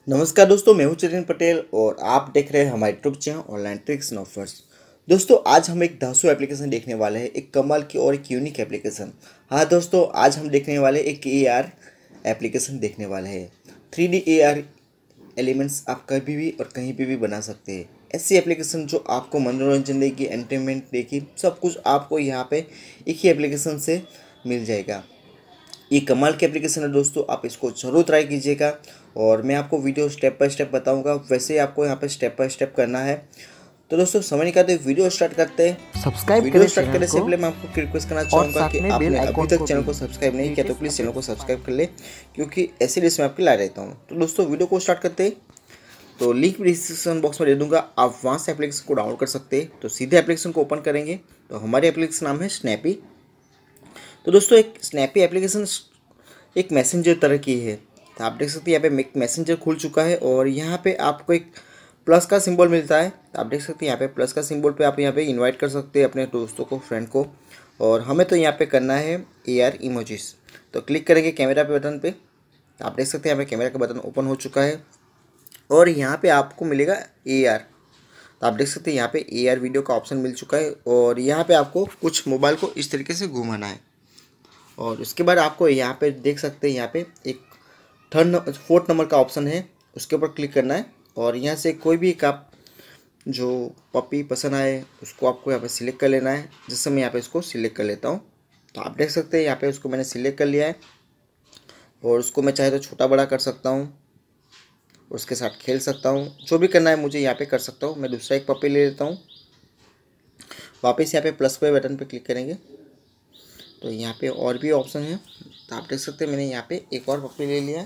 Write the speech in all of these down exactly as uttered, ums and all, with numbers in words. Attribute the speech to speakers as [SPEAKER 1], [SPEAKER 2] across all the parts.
[SPEAKER 1] नमस्कार दोस्तों, मैं हूं चिरन पटेल और आप देख रहे हैं हमारे YouTube channel online tricks and offers. दोस्तों, आज हम एक धांसू एप्लीकेशन देखने वाले हैं, एक कमाल की और एक यूनिक एप्लीकेशन। हाँ दोस्तों, आज हम देखने वाले एक ए आर एप्लीकेशन देखने वाले हैं। Three D A R elements आप कभी भी और कहीं पे भी बना सकते हैं। ऐसी एप्लीकेशन जो आपको मनोरंजन देगी, एंटरटेनमेंट देगी, सब कुछ आपको यहाँ पे एक ही एप्लीकेशन से मिल जाएगा। ये कमाल की एप्लीकेशन है दोस्तों, आप इसको ज़रूर ट्राई कीजिएगा और मैं आपको वीडियो स्टेप बाय स्टेप बताऊंगा। वैसे ही आपको यहाँ पे स्टेप बाय स्टेप करना है। तो दोस्तों समय निकालते वीडियो स्टार्ट करते हैं।
[SPEAKER 2] सब्सक्राइब
[SPEAKER 1] वीडियो
[SPEAKER 2] करें
[SPEAKER 1] स्टार्ट करने से
[SPEAKER 2] चैनल
[SPEAKER 1] पहले मैं आपको रिक्वेस्ट करना चाहूँगा कि आपने अभी तक चैनल को सब्सक्राइब नहीं किया तो प्लीज़ चैनल को सब्सक्राइब कर ले, क्योंकि ऐसे लिस्ट में आपके ला रहता हूँ। तो दोस्तों वीडियो को स्टार्ट करते हैं। तो लिंक डिस्क्रिप्शन बॉक्स में दे दूंगा, आप वहाँ से एप्लीकेशन को डाउनलोड कर सकते हैं। तो सीधे एप्लीकेशन को ओपन करेंगे तो हमारे एप्लीकेशन नाम है स्नैपी। तो दोस्तों एक स्नैपी एप्लीकेशन एक मैसेंजर तरह की है। तो आप देख सकते हैं यहाँ पे एक मैसेंजर खुल चुका है और यहाँ पे आपको एक प्लस का सिंबल मिलता है। तो आप देख सकते हैं यहाँ पे प्लस का सिंबल पे आप यहाँ पे इनवाइट कर सकते हैं अपने दोस्तों को, फ्रेंड को। और हमें तो यहाँ पे करना है ए आर इमोजीज। तो क्लिक करेंगे कैमरा पे बटन पे। तो आप देख सकते हैं यहाँ पे कैमरा का बटन ओपन हो चुका है और यहाँ पे आपको मिलेगा ए आर। तो आप देख सकते हैं यहाँ पे ए आर वीडियो का ऑप्शन मिल चुका है और यहाँ पे आपको कुछ मोबाइल को इस तरीके से घुमाना है। और उसके बाद आपको यहाँ पे देख सकते हैं यहाँ पे एक थर्ड फोर्थ नंबर का ऑप्शन है, उसके ऊपर क्लिक करना है और यहाँ से कोई भी एक आप जो पपी पसंद आए उसको आपको यहाँ पे सिलेक्ट कर लेना है। जिससे मैं यहाँ पे इसको सिलेक्ट कर लेता हूँ। तो आप देख सकते हैं यहाँ पे उसको मैंने सिलेक्ट कर लिया है और उसको मैं चाहे तो छोटा बड़ा कर सकता हूँ, उसके साथ खेल सकता हूँ, जो भी करना है मुझे यहाँ पे कर सकता हूँ। मैं दूसरा एक पपी ले लेता हूँ। वापस यहाँ पे प्लस पे बटन पे क्लिक करेंगे तो यहाँ पे और भी ऑप्शन है। तो आप देख सकते हैं मैंने यहाँ पे एक और पपी ले लिया है।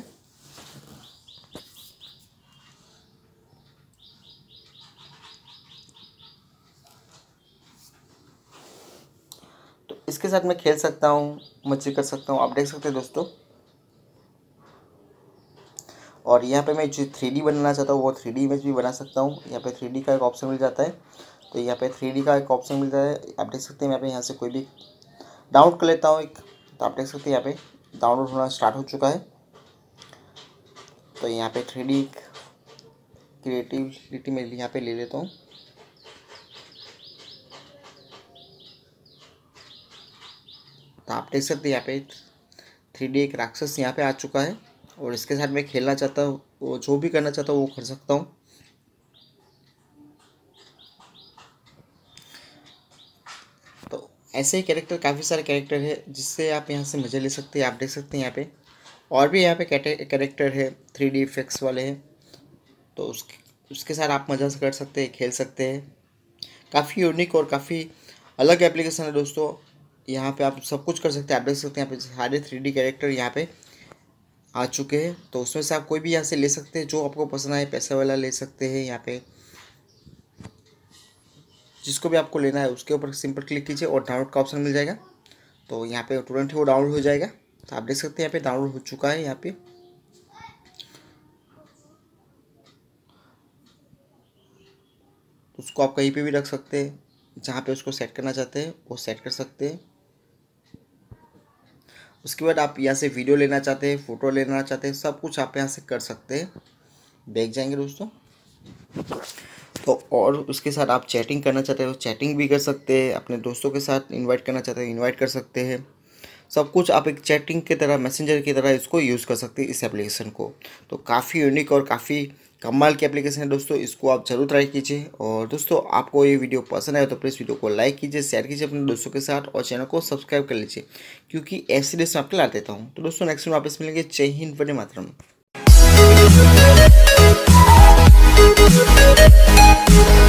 [SPEAKER 1] तो इसके साथ मैं खेल सकता हूँ, मस्ती कर सकता हूँ। आप देख सकते हैं दोस्तों। और यहाँ पे मैं जो थ्री डी बनाना चाहता हूँ वो थ्री डी इमेज भी बना सकता हूँ। यहाँ पे थ्री डी का एक ऑप्शन मिल जाता है। तो यहाँ पे थ्री डी का एक ऑप्शन मिलता है। आप देख सकते हैं यहाँ पे यहाँ से कोई भी डाउनलोड कर लेता हूँ एक। तो आप देख सकते हैं यहाँ पे डाउनलोड होना स्टार्ट हो चुका है। तो यहाँ पे थ्री डी क्रिएटिविटी में यहाँ पे ले लेता हूँ। तो आप देख सकते हैं यहाँ पे थ्री डी एक राक्षस यहाँ पे आ चुका है और इसके साथ मैं खेलना चाहता हूँ, वो जो भी करना चाहता हूँ वो कर सकता हूँ। तो ऐसे ही कैरेक्टर, काफ़ी सारे कैरेक्टर है जिससे आप यहाँ से मज़े ले सकते हैं। आप देख सकते हैं यहाँ पे और भी यहाँ पे कैरेक्टर है थ्री डी इफेक्ट्स वाले हैं। तो उसके उसके साथ आप मज़ा कर सकते हैं, खेल सकते हैं। काफ़ी यूनिक और काफ़ी अलग एप्लीकेशन है दोस्तों। यहाँ पे आप सब कुछ कर सकते हैं। आप देख सकते हैं यहाँ पे सारे थ्री डी कैरेक्टर यहाँ पे आ चुके हैं। तो उसमें से आप कोई भी यहाँ से ले सकते हैं जो आपको पसंद आए। पैसे वाला ले सकते हैं, यहाँ पे जिसको भी आपको लेना है उसके ऊपर सिंपल क्लिक कीजिए और डाउनलोड का ऑप्शन मिल जाएगा। तो यहाँ पे तुरंत ही वो डाउनलोड हो जाएगा। तो आप देख सकते हैं यहाँ पे डाउनलोड हो चुका है। यहाँ पे उसको आप कहीं पे भी रख सकते हैं, जहाँ पे उसको सेट करना चाहते हैं वो सेट कर सकते हैं। उसके बाद आप यहाँ से वीडियो लेना चाहते हैं, फ़ोटो लेना चाहते हैं, सब कुछ आप यहाँ से कर सकते हैं। बैक जाएंगे दोस्तों। तो और उसके साथ आप चैटिंग करना चाहते हो चैटिंग भी कर सकते हैं। अपने दोस्तों के साथ इनवाइट करना चाहते हैं इनवाइट कर सकते हैं। सब कुछ आप एक चैटिंग की तरह, मैसेंजर की तरह इसको यूज़ कर सकते हैं इस एप्लीकेशन को। तो काफ़ी यूनिक और काफ़ी कमाल की एप्लीकेशन है दोस्तों, इसको आप ज़रूर ट्राई कीजिए। और दोस्तों आपको ये वीडियो पसंद आए तो प्लीज़ वीडियो को लाइक कीजिए, शेयर कीजिए अपने दोस्तों के साथ और चैनल को सब्सक्राइब कर लीजिए, क्योंकि ऐसी लिस्ट में आपके ला देता हूँ। तो दोस्तों नेक्स्ट में वापस मिलेंगे। जय हिंद, वंदे मातरम।